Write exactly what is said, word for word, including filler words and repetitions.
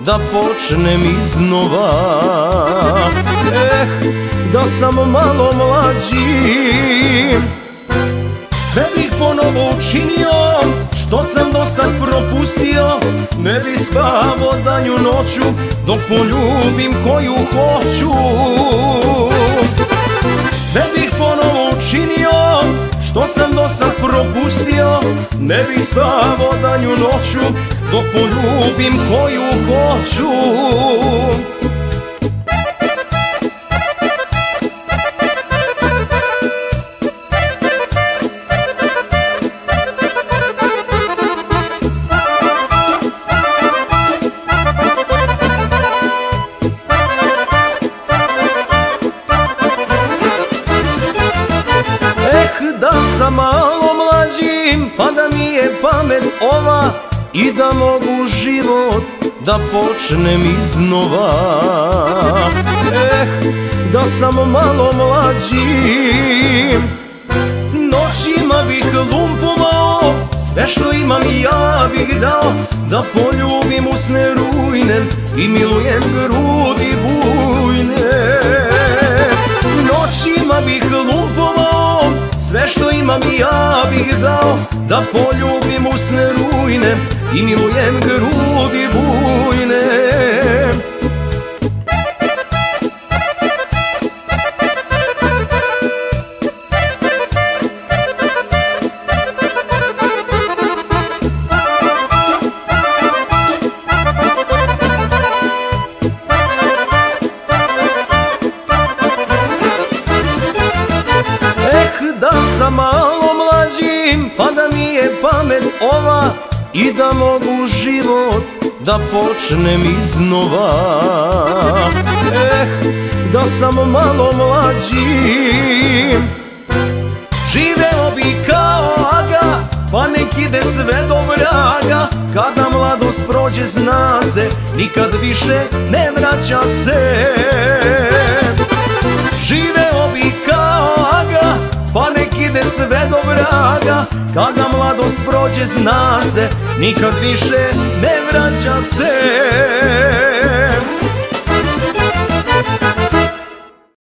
da počnem iznova. Eh, da sam malo mlađi, sve bih ponovo učinio što sam do sad propustio. Ne bi spavao danju noću dok poljubim koju hoću. Sve bih ponovo učinio što sam do sad propustio. Ne bi spavao danju noću dok poljubim koju hoću. Da sam malo mlađim pa da mi je pamet ova i da mogu život da počnem iznova. Eh, da sam malo mlađim, noćima bih lumpovao, sve što imam ja bih dao, da poljubim usne rujne i milujem grudi bujne. Noćima bih lumpovao, sve što imam ja bih dao, da poljubim usne rujne i milujem grudi bujne. Da sam malo mlađim pa da mi je pamet ova i da mogu život da počnem iznova. Eh, da sam malo mlađim, živeo bi kao aga, pa nek ide sve do vraga. Kada mladost prođe zna se, nikad više ne vraća se. Živeo bi kao aga, pa nek ide sve do vraga. Kada mladost prođe zna se, nikad više ne vraća se.